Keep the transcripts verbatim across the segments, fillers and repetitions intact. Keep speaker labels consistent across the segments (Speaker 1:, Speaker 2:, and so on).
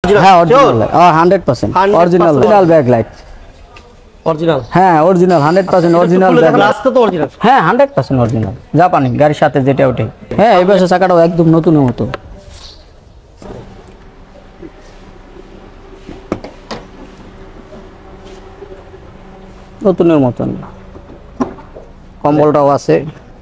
Speaker 1: হ্যাঁ original hundred percent original original back light
Speaker 2: original
Speaker 1: হ্যাঁ original hundred percent original
Speaker 2: রাস্তা তো অরিজিনাল
Speaker 1: হ্যাঁ হান্ড্রেড পার্সেন্ট অরিজিনাল জাপানি গাড়ির সাথে যেটা ওঠে হ্যাঁ এই পাশে চাকাটাও একদম নতুনের মতো নতুনের মতন কম্বলটাও আছে।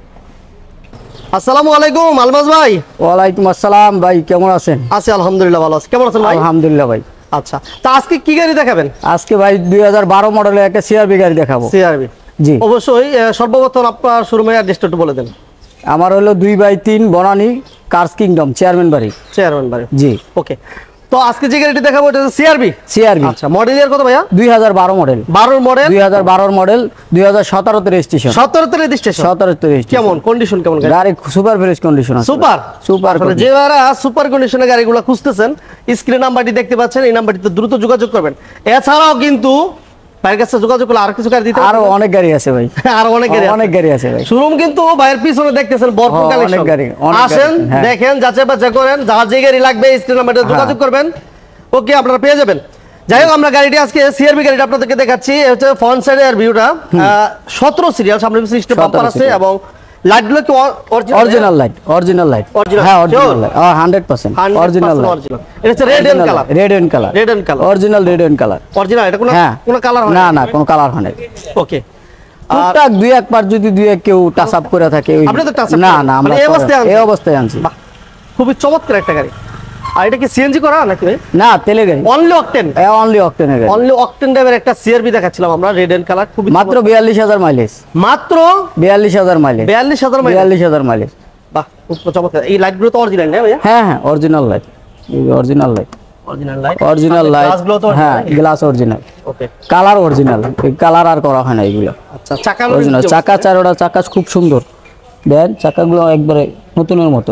Speaker 2: আসসালামু আলাইকুম আলমাজ ভাই।
Speaker 1: ওয়ালাইকুম আসসালাম ভাই, কেমন আছেন?
Speaker 2: আছি আলহামদুলিল্লাহ ভালো আছি। কেমন আছেন ভাই?
Speaker 1: আলহামদুলিল্লাহ ভাই।
Speaker 2: আচ্ছা, তা আজকে কি গাড়ি দেখাবেন?
Speaker 1: আজকে ভাই দুই হাজার বারো মডেলের একটা সিআরভি গাড়ি দেখাবো।
Speaker 2: সিআরভি
Speaker 1: জি
Speaker 2: অবশ্যই। সর্বপ্রথম আপনার শোরুমের অ্যাড্রেসটা একটু বলে দেন।
Speaker 1: আমার হলো দুই বাই তিন বনানী কার্স কিংডম চেয়ারম্যান বাড়ি।
Speaker 2: চেয়ারম্যান বাড়ি
Speaker 1: জি
Speaker 2: ওকে। তো আজকে যে গাড়িটি দেখাবো এটা হচ্ছে সিআরভি।
Speaker 1: সিআরভি
Speaker 2: আচ্ছা, মডেল ইয়ার কত ভাইয়া?
Speaker 1: দুই হাজার বারো মডেল।
Speaker 2: বারো মডেল
Speaker 1: দুই হাজার বারো মডেল দুই হাজার সতেরো তে রেজিস্ট্রেশন।
Speaker 2: সতেরো তে রেজিস্ট্রেশন।
Speaker 1: সতেরো তে রেজিস্ট্রেশন।
Speaker 2: কেমন কন্ডিশন? কেমন গাড়ি?
Speaker 1: গাড়ি সুপার ফ্রেশ কন্ডিশন আছে।
Speaker 2: সুপার
Speaker 1: সুপার
Speaker 2: যে যারা সুপার কন্ডিশনের গাড়িগুলো খুঁজতেছেন স্ক্রিন নাম্বারটি দেখতে পাচ্ছেন, এই নাম্বারটিতে দ্রুত যোগাযোগ করবেন। এছাড়াও কিন্তু ভাইয়ের কাছে যোগাযোগ করলে আর কিছু গাড়ি দিতে
Speaker 1: আরো অনেক গাড়ি আছে ভাই।
Speaker 2: আরো অনেক গাড়ি
Speaker 1: অনেক গাড়ি আছে ভাই।
Speaker 2: শোরুম কিন্তু ভাইয়ের পিছনে দেখতেছেন ভরপুর কালেকশন।
Speaker 1: অনেক গাড়ি
Speaker 2: আসেন দেখেন যাচাই বাছাই করেন, যার যে গাড়ি লাগবে স্ক্রিন নাম্বারে যোগাযোগ করবেন, ওকে আপনারা পেয়ে যাবেন। যাই হোক, আমরা গাড়িটি আজকে সিআরভি গাড়িটা আপনাদেরকে দেখাচ্ছি। হচ্ছে ফ্রন্ট সাইডের ভিউটা সতেরো সিরিয়াল, সামনে পিছনে স্টপ বাম্পার আছে এবং লাইটগুলো কি
Speaker 1: অরিজিনাল লাইট? অরিজিনাল লাইট হ্যাঁ original light hundred percent original light.
Speaker 2: এটা হচ্ছে red and colour.
Speaker 1: Red and colour.
Speaker 2: Red and colour
Speaker 1: original red and colour.
Speaker 2: Original এটা কোনো কোনো কালার হয়
Speaker 1: না? না কোনো কালার হয় না।
Speaker 2: ওকে।
Speaker 1: টুকটাক দুই একবার যদি দুই এক কেউ টাচ আপ করে থাকে।
Speaker 2: আপনি তো টাচ আপ
Speaker 1: না না আমরা
Speaker 2: এই অবস্থায়
Speaker 1: এই অবস্থায় আনছি।
Speaker 2: খুবই চমৎকার একটা গাড়ি। আর এটা কি সিএনজি করা নাকি ভাই?
Speaker 1: না তেলের গাড়ি।
Speaker 2: Only octane.
Speaker 1: হ্যাঁ অনলি অকটেনের গাড়ি।
Speaker 2: অনলি অকটেন ড্রাইভার একটা সিআরভি দেখাচ্ছিলাম আমরা, রেড এন্ড কালার। খুবই
Speaker 1: মাত্র বিয়াল্লিশ হাজার মাইলেজ।
Speaker 2: মাত্র
Speaker 1: বিয়াল্লিশ হাজার মাইলেজ।
Speaker 2: বিয়াল্লিশ হাজার মাইলেজ।
Speaker 1: বিয়াল্লিশ হাজার মাইলেজ।
Speaker 2: বাহ, খুব চমৎকার। এই লাইটগুলো তো অরিজিনাল না ভাইয়া?
Speaker 1: হ্যাঁ হ্যাঁ original light. Original light.
Speaker 2: Original light.
Speaker 1: Original light.
Speaker 2: গ্লাসগুলো তো
Speaker 1: হ্যাঁ glass original.
Speaker 2: Okay.
Speaker 1: Colour original. এই কালার আর করা হয় না এগুলো।
Speaker 2: আচ্ছা, চাকা
Speaker 1: অরিজিনাল। চাকা চারোটা চাকা খুব সুন্দর। দেন চাকাগুলো একবারে নতুনের মতো।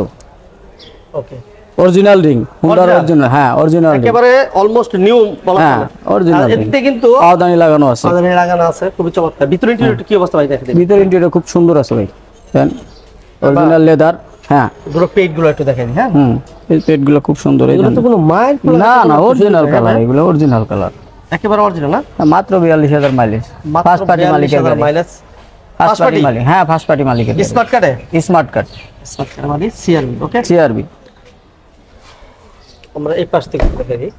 Speaker 2: ওকে।
Speaker 1: অরিজিনাল রিং হুন্ডার অরিজিনাল। হ্যাঁ অরিজিনাল
Speaker 2: একেবারে অলমোস্ট নিউ বলা
Speaker 1: হ্যাঁ অরিজিনাল।
Speaker 2: এতে কিন্তু
Speaker 1: পাওদানি লাগানো আছে।
Speaker 2: পাওদানি লাগানো আছে, খুবই চমৎকার। ভিতরে ইন্টেরিয়র কি অবস্থা ভাই দেখেন?
Speaker 1: ভিতরে ইন্টেরিয়র খুব সুন্দর আছে ভাই। Then original leather. হ্যাঁ
Speaker 2: পুরো পেট গুলো একটু দেখেন। হ্যাঁ
Speaker 1: হুম এই পেটগুলো খুব সুন্দর।
Speaker 2: এগুলো তো কোনো মাইল
Speaker 1: না না অরিজিনাল কালার, এগুলো অরিজিনাল কালার।
Speaker 2: একেবারে অরিজিনাল না?
Speaker 1: মাত্র বিয়াল্লিশ হাজার মাইলেজ। ফার্স্ট পার্টি মালিকের গাড়ি।
Speaker 2: মাইলেজ
Speaker 1: ফার্স্ট পার্টি মালিক। হ্যাঁ ফার্স্ট পার্টি মালিকের গাড়ি।
Speaker 2: স্মার্ট কার্ডে?
Speaker 1: Smart card.
Speaker 2: স্মার্ট কার্ড মানে সিআরভি। Okay
Speaker 1: CRV.
Speaker 2: আমরা এই পাশ থেকে দেখে দিই।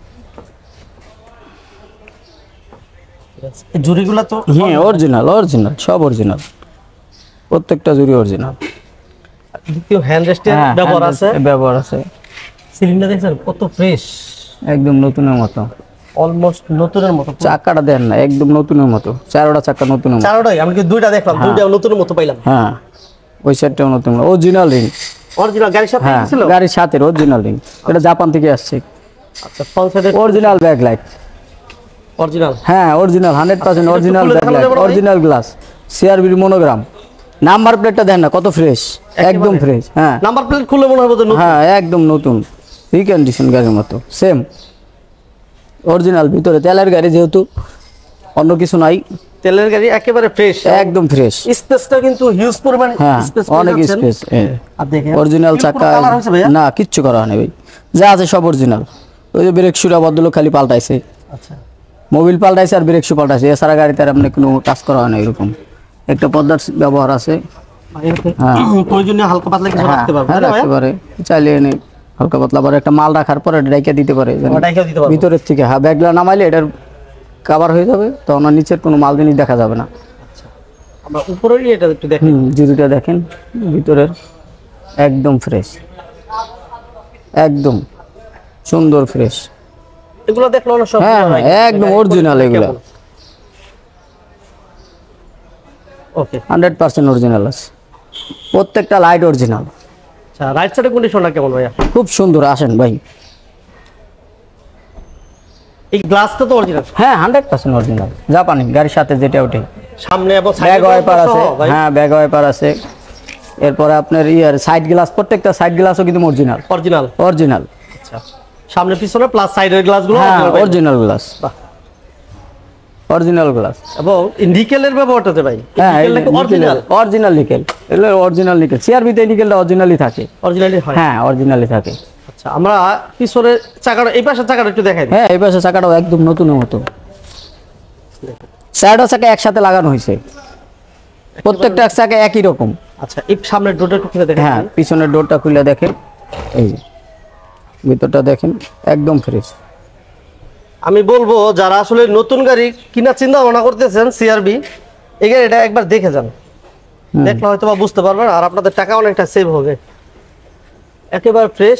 Speaker 2: এই জুরিগুলো তো
Speaker 1: হ্যাঁ অরিজিনাল অরিজিনাল সব অরিজিনাল, প্রত্যেকটা জুরি অরিজিনাল।
Speaker 2: দ্বিতীয় হ্যান্ড রেস্টের ব্যবহার আছে।
Speaker 1: ব্যবহার আছে।
Speaker 2: সিলিন্ডার দেখছেন কত ফ্রেশ,
Speaker 1: একদম নতুনের মতো।
Speaker 2: অলমোস্ট নতুনের মতো।
Speaker 1: চাকাটা দেন না, একদম নতুনের মতো। চারোটা চাকা নতুনের মতো।
Speaker 2: চারোটাই? আমি কি দুইটা দেখলাম, দুইটা নতুনের মতো পাইলাম।
Speaker 1: হ্যাঁ ওই সাইডটাও নতুন অরিজিনাল রিং।
Speaker 2: অরিজিনাল গাড়ির সাথে ছিল?
Speaker 1: গাড়ির সাথে অরিজিনাল রিং। এটা জাপান থেকে আসছে।
Speaker 2: আচ্ছা, ফ্রন্ট সাইডে
Speaker 1: অরিজিনাল ব্যাক লাইট।
Speaker 2: অরিজিনাল?
Speaker 1: হ্যাঁ original hundred percent original back light, original glass, সিআরভির মনোগ্রাম। নাম্বার প্লেটটা দেন না কত ফ্রেশ, একদম ফ্রেশ। হ্যাঁ
Speaker 2: নাম্বার প্লেট খুলে মনে হবে যে নতুন।
Speaker 1: হ্যাঁ একদম নতুন রিকন্ডিশন গাড়ির মতো সেম অরিজিনাল। ভিতরে তেলের গাড়ি যেহেতু অন্য কিছু নাই,
Speaker 2: তেলের গাড়ি একেবারে ফ্রেশ,
Speaker 1: একদম ফ্রেশ।
Speaker 2: স্পেসটা কিন্তু হিউজ পরিমাণ স্পেস,
Speaker 1: অনেক স্পেস।
Speaker 2: আর দেখেন
Speaker 1: অরিজিনাল চাকা। না কিচ্ছু করা হয়নি ভাই, যা আছে সব অরিজিনাল। ওই যে ব্রেক শুটা বদল খালি পাল্টাইছে।
Speaker 2: আচ্ছা,
Speaker 1: মোবিল পাল্টাইছে আর ব্রেক শু পাল্টাইছে, এছাড়া গাড়িতে আর আপনি কোনো টাচ করা হয় না। এরকম একটা পর্দার ব্যবহার আছে।
Speaker 2: হ্যাঁ প্রয়োজনীয় হালকা পাতলা কিছু রাখতে পারবে।
Speaker 1: হ্যাঁ রাখতে পারে, চাইলে এনে হালকা পাতলা পরে একটা মাল রাখার পরে ডাইকা দিতে পারে ভিতরের থেকে। হ্যাঁ ব্যাগগুলো নামাইলে এটার কভার হয়ে যাবে, তখন আর নিচের কোনো মাল জিনিস দেখা যাবে না।
Speaker 2: আচ্ছা, আমরা উপরের এটা একটু দেখেন।
Speaker 1: জুরিটা দেখেন ভিতরের, একদম ফ্রেশ, একদম সুন্দর ফ্রেশ।
Speaker 2: এগুলো দেখলো না সব?
Speaker 1: হ্যাঁ একদম অরিজিনাল এগুলো।
Speaker 2: ওকে
Speaker 1: হান্ড্রেড পার্সেন্ট অরিজিনাল আছে, প্রত্যেকটা লাইট অরিজিনাল।
Speaker 2: আচ্ছা, রাইট সাইডের কন্ডিশনটা কেমন ভাইয়া?
Speaker 1: খুব সুন্দর। আসেন ভাই।
Speaker 2: এই গ্লাসটা তো অরিজিনাল?
Speaker 1: হ্যাঁ হান্ড্রেড পার্সেন্ট অরিজিনাল, জাপানি গাড়ির সাথে যেটা ওঠে।
Speaker 2: সামনে এবং
Speaker 1: ব্যাক ওয়াইপার আছে। হ্যাঁ ব্যাক ওয়াইপার আছে। এরপরে আপনার ইয়ার সাইড গ্লাস, প্রত্যেকটা সাইড গ্লাসও কিন্তু অরিজিনাল।
Speaker 2: Original
Speaker 1: original.
Speaker 2: আচ্ছা, সামনে পিছনে প্লাস সাইডের গ্লাসগুলো
Speaker 1: অরিজিনাল গ্লাস। অরিজিনাল গ্লাস
Speaker 2: এবং নিকেলের ব্যবহারটাতে ভাই?
Speaker 1: হ্যাঁ
Speaker 2: অরিজিনাল
Speaker 1: অরিজিনাল নিকেল। এগুলো অরিজিনাল নিকেল। সিআরভিতে নিকেলটা অরিজিনালি থাকে।
Speaker 2: অরিজিনালি হয়?
Speaker 1: হ্যাঁ অরিজিনালি থাকে।
Speaker 2: আচ্ছা আমরা পিছনের চাকাটা এই পাশের চাকাটা একটু দেখাই দিই।
Speaker 1: হ্যাঁ এই পাশে চাকাটাও একদম নতুনের মতো, চারটা চাকা একসাথে লাগানো হয়েছে, প্রত্যেকটা চাকা একই রকম।
Speaker 2: আচ্ছা এই সামনের ডোরটা একটু খুলে দেখেন।
Speaker 1: হ্যাঁ পিছনের ডোরটা খুলে দেখেন, এই যে ভিতরটা দেখেন একদম ফ্রেশ।
Speaker 2: আমি বলবো যারা আসলে নতুন গাড়ি কিনার চিন্তা ভাবনা করতেছেন সিআরভি, এই গাড়িটা একবার দেখে যান, দেখলে হয়তো বা বুঝতে পারবেন আর আপনাদের টাকা অনেকটা সেভ হবে। একেবারে ফ্রেশ,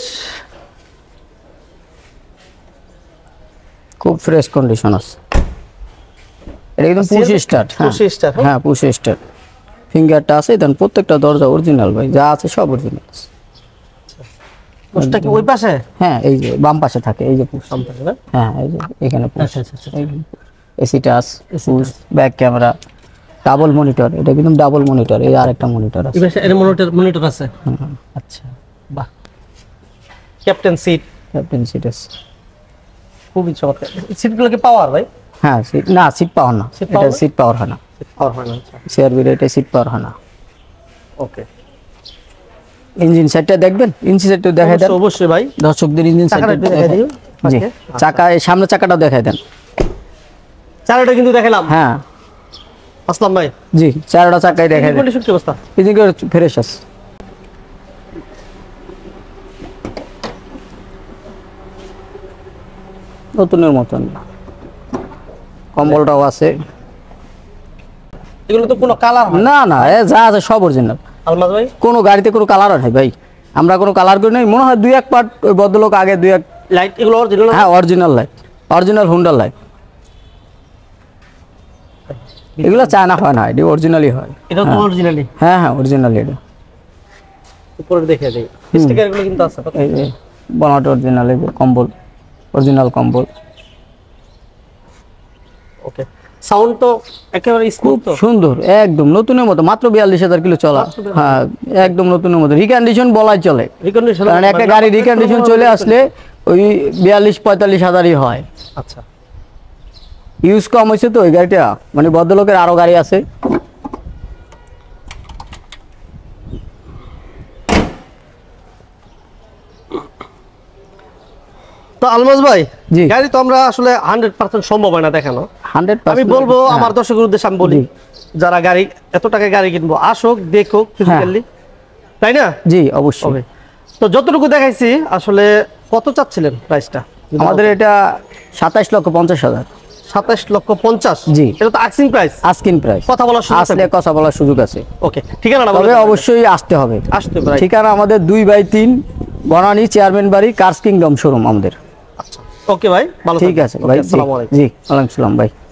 Speaker 1: খুব ফ্রেশ কন্ডিশন আছে। এটা একদম পুশ স্টার্ট,
Speaker 2: পুশ স্টার্ট।
Speaker 1: হ্যাঁ পুশ স্টার্ট, ফিঙ্গারটা আছে, দেন প্রত্যেকটা দরজা অরিজিনাল ভাই, যা আছে সব অরিজিনাল আছে।
Speaker 2: পুশটা কি ওই পাশে?
Speaker 1: হ্যাঁ এই যে বাম পাশে থাকে, এই যে পুশ।
Speaker 2: বাম পাশে না?
Speaker 1: হ্যাঁ এই যে এখানে পুশ।
Speaker 2: আচ্ছা আচ্ছা।
Speaker 1: AC touch, push, back camera, double monitor, এটা কিন্তু ডাবল মনিটর, এই আরেকটা মনিটর আছে।
Speaker 2: এই পাশে এর মনিটর মনিটর আছে। আচ্ছা বাহ। ক্যাপ্টেন সিট,
Speaker 1: ক্যাপ্টেন সিট আছে,
Speaker 2: খুবই চমৎকার। সিটগুলো কি পাওয়ার ভাই?
Speaker 1: হ্যাঁ সিট না, সিট পাওয়ার না, এটা সিট পাওয়ার হয় না,
Speaker 2: সিট পাওয়ার হয় না। আচ্ছা
Speaker 1: সিআরভি এটা সিট পাওয়ার হয় না।
Speaker 2: ওকে,
Speaker 1: ইঞ্জিন সাইডটা দেখবেন, ইঞ্জিন সাইডটা দেখাই দেন
Speaker 2: অবশ্যই ভাই,
Speaker 1: দর্শকদের ইঞ্জিন সাইডটা দেখাই দিও। জি চাকা, এই সামনে চাকাটাও দেখাই দেন।
Speaker 2: চারটা কিন্তু দেখালাম।
Speaker 1: হ্যাঁ
Speaker 2: আসলাম ভাই,
Speaker 1: জি চারটা চাকাই দেখাই দেন।
Speaker 2: কন্ডিশন কি অবস্থা?
Speaker 1: ইঞ্জিন ফ্রেশ আছে, নতুনের মতন, কম্বলটাও আছে।
Speaker 2: এগুলো তো কোনো কালার
Speaker 1: না না, এ যা আছে সব অরিজিনাল।
Speaker 2: আলমাজ ভাই
Speaker 1: কোনো গাড়িতে কোনো কালার নাই ভাই, আমরা কোনো কালার করি নাই, মনে হয় দুই এক পার্ট ওই ভদ্রলোক আগে দুই এক
Speaker 2: লাইট এগুলো অরিজিনাল?
Speaker 1: হ্যাঁ অরিজিনাল লাইট, অরিজিনাল হুন্ডার লাইট। এগুলো চায়না হয় না, এটি অরিজিনালি হয়।
Speaker 2: এটা তো অরিজিনালি?
Speaker 1: হ্যাঁ হ্যাঁ অরিজিনালি। এটা
Speaker 2: উপরে দেখে দেই, স্টিকারগুলো কিন্তু আছে।
Speaker 1: এই যে বনাট অরিজিনাল, এই যে কম্বল অরিজিনাল কম্বল।
Speaker 2: ওকে, সাউন্ড তো একেবারে স্মুথ, তো
Speaker 1: সুন্দর একদম নতুনের মতো, মাত্র বিয়াল্লিশ হাজার কিলো চলা। হ্যাঁ একদম নতুনের মতো, রিকন্ডিশন বলাই চলে,
Speaker 2: রিকন্ডিশন।
Speaker 1: কারণ একটা গাড়ি রিকন্ডিশন চলে আসলে ওই বিয়াল্লিশ পঁয়তাল্লিশ হাজারই হয়।
Speaker 2: আচ্ছা
Speaker 1: ইউজ কম হয়েছে তো ওই গাড়িটা, মানে ভদ্রলোকের আরো গাড়ি আছে।
Speaker 2: তো আলমাজ ভাই,
Speaker 1: জি
Speaker 2: গাড়ি তো আমরা আসলে হান্ড্রেড পার্সেন্ট সম্ভব হয় না দেখানো।
Speaker 1: হান্ড্রেড
Speaker 2: আমি বলবো আমার দর্শকের উদ্দেশ্যে আমি বলি, যারা গাড়ি এত টাকায় গাড়ি কিনবো আসুক দেখুক ফিজিক্যালি, তাই না?
Speaker 1: জি অবশ্যই।
Speaker 2: তো যতটুকু দেখাইছি আসলে কত চাচ্ছিলেন প্রাইসটা?
Speaker 1: আমাদের এটা সাতাইশ লক্ষ পঞ্চাশ হাজার।
Speaker 2: সাতাইশ লক্ষ পঞ্চাশ?
Speaker 1: জি
Speaker 2: এটা তো আস্কিং প্রাইস।
Speaker 1: আস্কিং প্রাইস,
Speaker 2: কথা বলার সুযোগ
Speaker 1: আসলে কথা বলার সুযোগ আছে।
Speaker 2: ওকে ঠিকানা
Speaker 1: তবে অবশ্যই আসতে হবে।
Speaker 2: আসতে হবে।
Speaker 1: ঠিকানা আমাদের দুই বাই তিন বনানী চেয়ারম্যান বাড়ি, কার্স কিংডম শোরুম আমাদের।
Speaker 2: আচ্ছা ওকে ভাই, ভালো
Speaker 1: ঠিক আছে ভাই,
Speaker 2: আসসালামু আলাইকুম।
Speaker 1: জি ওয়ালাইকুম আসসালাম ভাই।